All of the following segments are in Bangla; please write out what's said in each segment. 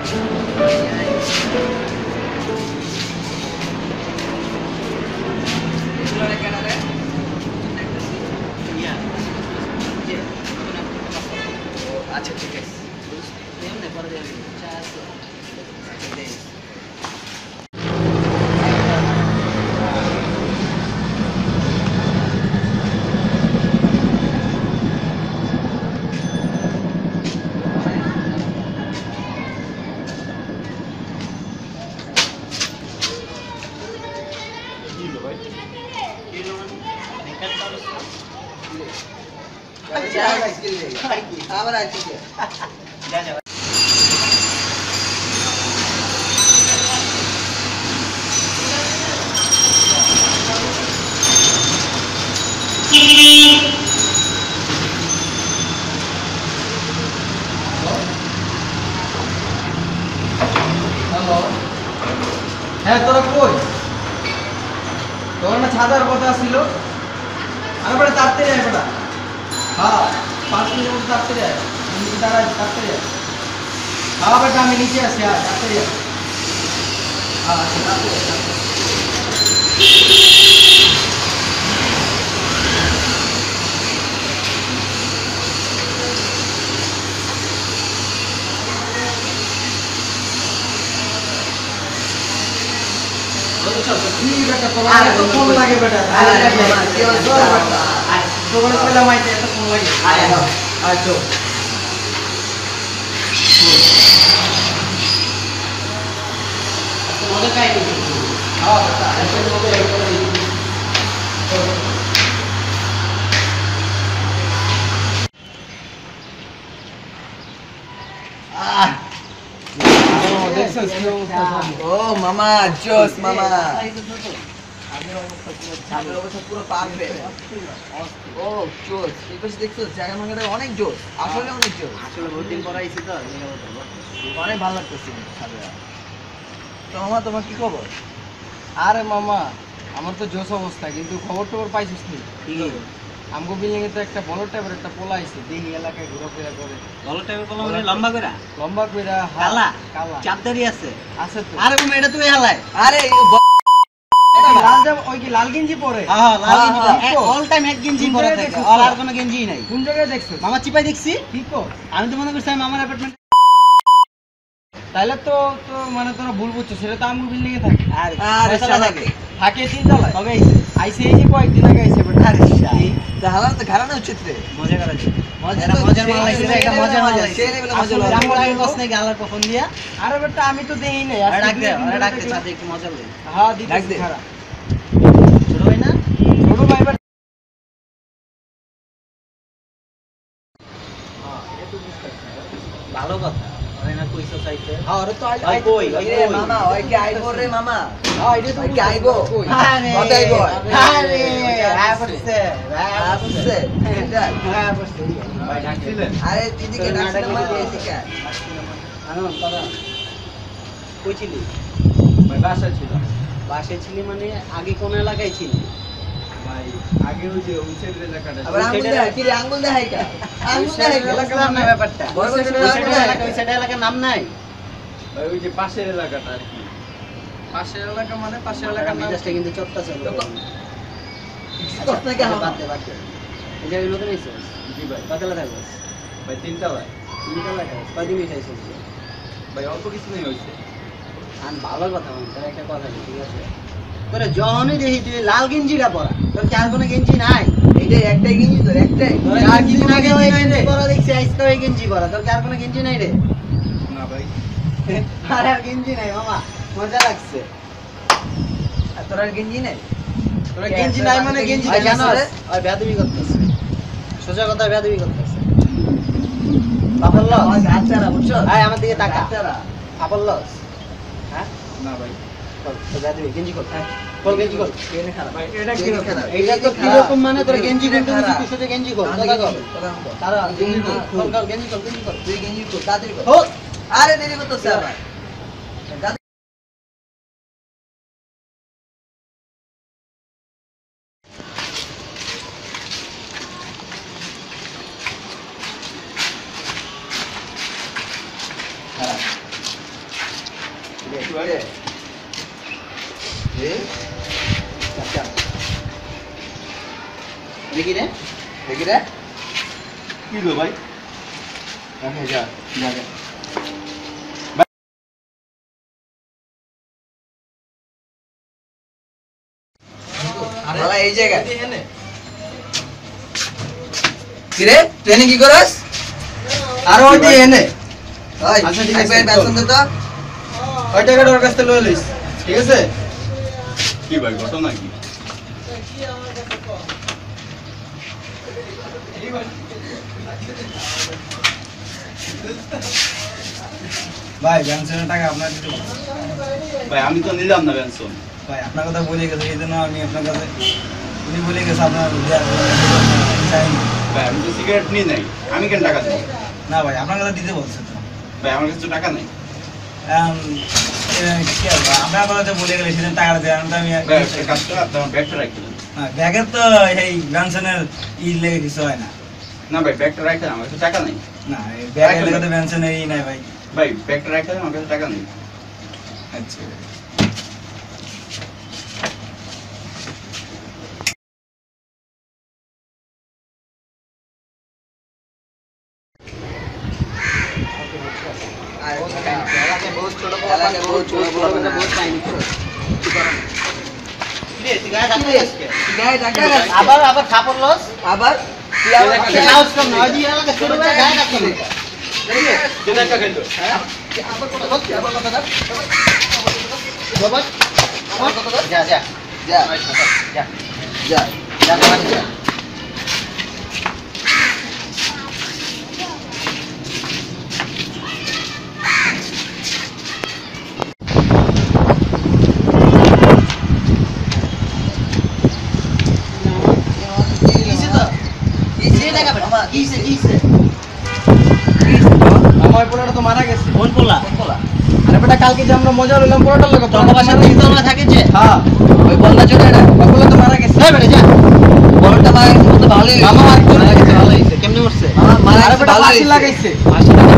আচ্ছা ঠিক আছে আবার আছি যা যা হ্যাঁ তোরা কই তোর না ছাদার কথা ছিল আরে বড় তাড়াতাড়ি আয় বড় হ্যাঁ 5 মিনিট মধ্যে তাড়াতাড়ি আয় আমি দাঁড়াই তাড়াতাড়ি আয় হ্যাঁ বেটা আমি নিচে আছি আর তাড়াতাড়ি আয় হ্যাঁ আচ্ছা তাড়াতাড়ি আরে তো ফোন লাগে বেটা আরে কি হলো আয় দোকানে পেলাম আইতে এত ফোন লাগে আয় আয় চল তোমাদের কাই নেই হ্যাঁ বেটা এসে লোকে এক করে ও মামা জোস মামা পুরো পারফেক্ট ও জোস এই পাশে দেখছো জায়গা মাঙ্গাটা অনেক জোস আসলে অনেক জোস আসলে বহুত দিন পর আইছি তো অনেক ভালো লাগতেছে তো মামা তোমার কি খবর? আরে মামা আমার তো জোস অবস্থা কিন্তু খবর টবর পাইছিস নি আমগো বিল্ডিং এ তো একটা বড় টাইপের একটা পোলা আইছে দেখি এলাকায় ঘোরাফেরা করে বড় টাইপের পোলা মানে লম্বা কইরা কালা কালা চাপদারি আছে আছে তো আরে তুমি এটা তুই হেলায় আরে লাল জামা ওই কি লাল গেঞ্জি পরে হ্যাঁ লাল গেঞ্জি অল টাইম এক গেঞ্জি পরে থাকে আর আর কোনো গেঞ্জি নাই কোন জায়গায় দেখছো মামা চিপাই দেখছি কি কর আমি তো মনে করছি আমি আমার অ্যাপার্টমেন্ট তাহলে তো তো মানে তোরা ভুল বুঝছো সেটা তো আমগো বিল্ডিং এ থাকে আরে শালাকে থাকে তিনতলায় কবে আইছে আইছে এই যে কয়েকদিন আগে আইছে বেটা আরে শালা তাহলে তো ঘাড়ানো উচিত রে মজা করা যায় মজা মজার মাল লাগছে এটা মজার মাল সে লেভেলে মজা আসলে লাগে আমার আগে কস নাই গালার ফোন দিয়া আরে বেটা আমি তো দেই নাই আরে ডাক দে সাথে একটু মজা লই হ্যাঁ ডাক দিদি দে। খারাপ ছোট ভাই না ছোট ভাই বেটা ভালো কথা আরে না কইছো চাইতে হ্যাঁ ওরে তো ভাই কই রে মামা ওই কি আইবো রে মামা হ্যাঁ এটা তো ওই কি আইবো আরে কত আইবো আরে আপসে আসছে এটা হ্যাঁ বসে ভাই ডাকছিলেন আরে দিদিকে ডাকছিলাম মানে এদিকে আনন্দ দাদা কই ছিলি ভাই বাসা ছিল বাসায় ছিলি মানে আগে কোন এলাকায় ছিলি ভাই আগে ওই যে উইচের এলাকাটা আবার আঙ্গুল দেখাই কি রে আঙ্গুল দেখাই কা আঙ্গুল দেখাই কা এলাকার নাম ব্যাপারটা বড় বড় ওই সাইডে এলাকার নাম নাই ভাই ওই যে পাশের এলাকাটা আর কি পাশের এলাকা মানে পাশের এলাকার নাম মেজাজটা কিন্তু চট্টা চলে কষ্ট নাকি বাদ আমার দে বাদ দে এই যে নতুন এসেছিস জি ভাই কতলা থাকবো ভাই তিনতলায় তিনটা লাগা কয়দিন এসেছিস ভাই অল্প কিছু নেই হইছে আর ভালো কথা মানে তোর একটা কথা ঠিক আছে তোরে যখনই দেখি তুই লাল গেঞ্জিটা পরা তোর কি আর কোনো গেঞ্জি নাই এইটাই একটাই গেঞ্জি তোর একটাই তোর আর কিছুদিন আগে ওই গেঞ্জি পরা দেখছি আজকে ওই গেঞ্জি পরা তোর কি আর কোনো গেঞ্জি নাই রে না ভাই আর আর গেঞ্জি নাই মামা মজা লাগছে আর তোর আর গেঞ্জি নেই তোরা গেঞ্জি নাই মানে গেঞ্জি ভাই জানো জানোস ওই বেয়াদবি করতেছে সোজা কথা বেয়াদবি করতেছে বাপল লস আমার গাছ চারা বুঝছো আয় আমার দিকে তাকা গাছ চারা বাপল লস হ্যাঁ না ভাই কল তো বেয়াদবি গেঞ্জি কল কল গেঞ্জি কল কেনে খারাপ ভাই এটা কি কেনে খারাপ এইটা তো কি রকম মানে তোর গেঞ্জি কিনতে বলছিস তুই সোজা গেঞ্জি কল কথা কল তারা গেঞ্জি কল কল গেঞ্জি কল তুই গেঞ্জি কর তাড়াতাড়ি কর ও আরে দেরি করতেছে আবার দেখি রে দেখি রে কি গো ভাই রাখে যা যা যা আরে এই জায়গা কি রে ট্রেনিং কি করস আর ওই দিয়ে এনে ওই আচ্ছা, ঠিক আছে, একবার বেতন দে তো ওই টাকাটা ওর কাছ থেকে লয়ে লইস ঠিক আছে কি ভাই ঘটনা কি ভাই ব্যাংকের টাকা আপনার দিতে বলবো। ভাই আমি তো নিলাম না পেনশন ভাই আপনার কথা বলে গেছে এই জন্য আমি আপনার কাছে উনি বলে গেছে আপনার চাইনি ভাই আমি তো সিগারেট নিয়ে নাই আমি কেন টাকা দেবো না ভাই আপনার কথা দিতে বলছে তো ভাই আমার কাছে তো টাকা নেই কি আর ভাই, আপনার কথা তো বলে গেলে সেদিন টাকাটা দেয় আমি ভাই একটা কাজ করে আপনি আমার ব্যাগটা রাখতে দেন ব্যাগের তো এই ব্যানসনের লেগে কিছু হয় না না ভাই ব্যাগটা রাখতে দেন, আমার কাছে টাকা নেই না ব্যাগের লেগে তো ব্যানসনের নাই ভাই ভাই ব্যাগটা রাখতে দেন, আমার কাছে টাকা নেই আচ্ছা এলাকায় বহুত ছোট বড় বহুত কাহিনী গায়ে টাকা আবার আবার খাপড় লস আবার তুই আবার হাউস কম নয় দিয়ে এলাকা ছোট ভাই গায়ে রাখতে কেন একটা খেলতো আবার কথা বল আবার কথা বল বাবা যা যা যা যা যা যা বাড়ি যা আমার পোলাটা তো মারা গেছে কোন পোলা আরে বেটা কালকে যে আমরা মজা লইলাম পোলাটার লগে তোর বাসার তিনতলা থাকে যে হ্যাঁ ওই বলনা চলে না ওই পোলা তো মারা গেছে এই বেটা যা বলটা মারা গেছে তো ভালোই মামা মারা গেছে ভালো হইছে কেমনে মরছে মারা আরে গেছে বেটা ভালো ফাঁসি হয়েছে লাগাইছে 80 টাকা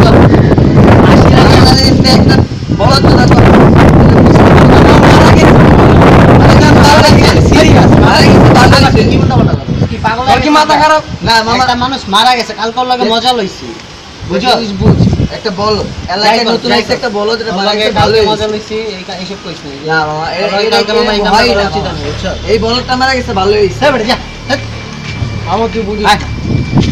একটা বড় তো দেখো কি বলতে পারলা কি পাগল তোর কি মাথা খারাপ না মামা একটা মানুষ মারা গেছে কালকের লগে মজা লইছি বুঝো বুঝ একটা বল এলাকায় নতুন একটা একটা বল যেটা মারা গেছে ভালোই মজা লইছি এইসব কইছ না মামা কালকে মামা এই কামটা করা উচিত না বুঝছো এই বলটা মারা গেছে ভালোই হয়েছে এই বেটা যা আমার তুই বুঝিস আয়